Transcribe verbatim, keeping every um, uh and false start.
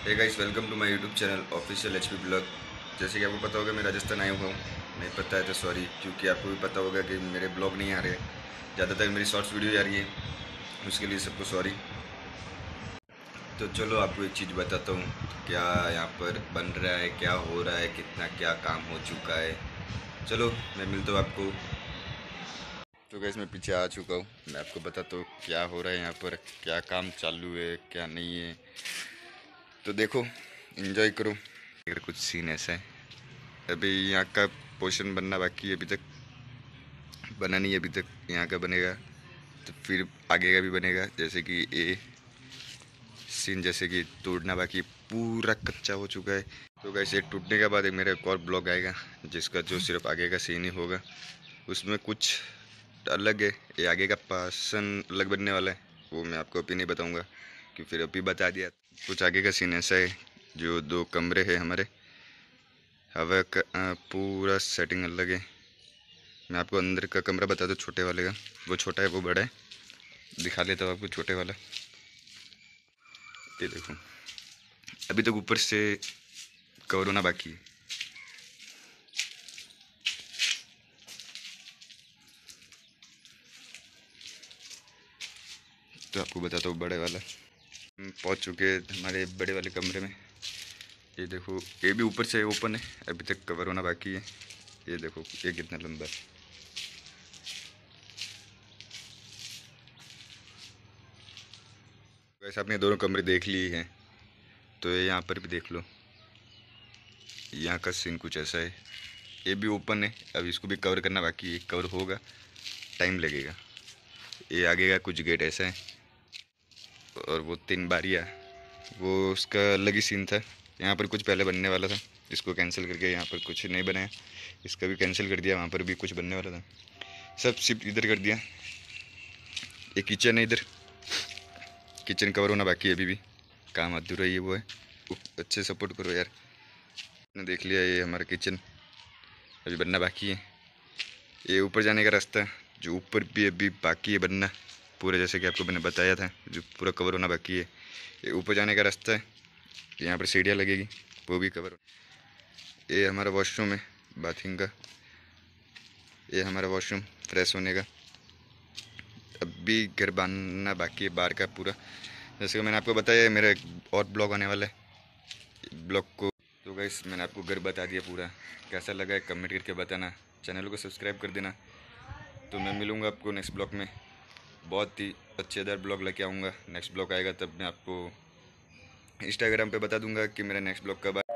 Hey guys, welcome to my YouTube channel official H P blog. जैसे कि आपको पता होगा मैं राजस्थान आया हुआ हूँ। नहीं पता है तो सॉरी, क्योंकि आपको भी पता होगा कि मेरे ब्लॉग नहीं आ रहे, ज़्यादातर मेरी शॉर्ट्स वीडियो आ रही है, उसके लिए सबको सॉरी। तो चलो आपको एक चीज़ बताता हूँ, क्या यहाँ पर बन रहा है, क्या हो रहा है, कितना क्या काम हो चुका है। चलो मैं मिलता हूँ आपको। तो गैस मैं पीछे आ चुका हूँ, मैं आपको बताता हूँ क्या हो रहा है यहाँ पर, क्या काम चालू है क्या नहीं है। तो देखो, एंजॉय करो। अगर कुछ सीन ऐसा है, अभी यहाँ का पोर्शन बनना बाकी है, अभी तक बना नहीं है। अभी तक यहाँ का बनेगा तो फिर आगे का भी बनेगा। जैसे कि ये सीन जैसे कि तोड़ना बाकी, पूरा कच्चा हो चुका है। तो वैसे टूटने के बाद एक मेरा एक और ब्लॉग आएगा जिसका जो सिर्फ आगे का सीन ही होगा, उसमें कुछ अलग है। ये आगे का पार्सन अलग बनने वाला है, वो मैं आपको अभी नहीं बताऊंगा कि फिर अभी बता दिया। कुछ आगे का सीन ऐसा है, जो दो कमरे हैं हमारे, हवा का आ, पूरा सेटिंग अलग है। मैं आपको अंदर का कमरा बता दूँ, छोटे वाले का, वो छोटा है वो बड़ा है। दिखा लेता हूँ आपको छोटे वाला। ये देखो, अभी तक ऊपर से कवर होना बाकी है। तो आपको बताता हूँ बड़े वाला, हम पहुँच चुके हैं हमारे बड़े वाले कमरे में। ये देखो, ये भी ऊपर से ओपन है, अभी तक कवर होना बाकी है। ये देखो ये कितना लंबा है। वैसे आपने दोनों कमरे देख लिए हैं, तो ये यहाँ पर भी देख लो। यहाँ का सीन कुछ ऐसा है, ये भी ओपन है, अब इसको भी कवर करना बाकी है। कवर होगा, टाइम लगेगा। ये आगे का कुछ गेट ऐसा है, और वो तीन बारियाँ, वो उसका अलग ही सीन था। यहाँ पर कुछ पहले बनने वाला था, इसको कैंसिल करके यहाँ पर कुछ नहीं बनाया। इसका भी कैंसिल कर दिया, वहाँ पर भी कुछ बनने वाला था, सब शिफ्ट इधर कर दिया। ये किचन है, इधर किचन कवर होना बाकी है, अभी भी काम अधूरा ही है, वो है। उफ, अच्छे सपोर्ट करो यार। ने देख लिया, ये हमारा किचन अभी बनना बाकी है। ये ऊपर जाने का रास्ता, जो ऊपर भी अभी बाकी है बनना पूरा, जैसे कि आपको मैंने बताया था, जो पूरा कवर होना बाकी है। ये ऊपर जाने का रास्ता है, यहाँ पर सीढ़ियाँ लगेगी, वो भी कवर। ये हमारा वॉशरूम है बाथिंग का, ये हमारा वॉशरूम फ्रेश होने का। अभी घर बनना बाकी है बाहर का पूरा, जैसे कि मैंने आपको बताया मेरा एक और ब्लॉग आने वाला है ब्लॉग को। तो गाइस मैंने आपको घर बता दिया पूरा, कैसा लगा है कमेंट करके बताना, चैनल को सब्सक्राइब कर देना। तो मैं मिलूँगा आपको नेक्स्ट ब्लॉग में, बहुत ही अच्छेदार ब्लॉग लेके आऊँगा। नेक्स्ट ब्लॉग आएगा तब मैं आपको इंस्टाग्राम पे बता दूंगा कि मेरा नेक्स्ट ब्लॉग कब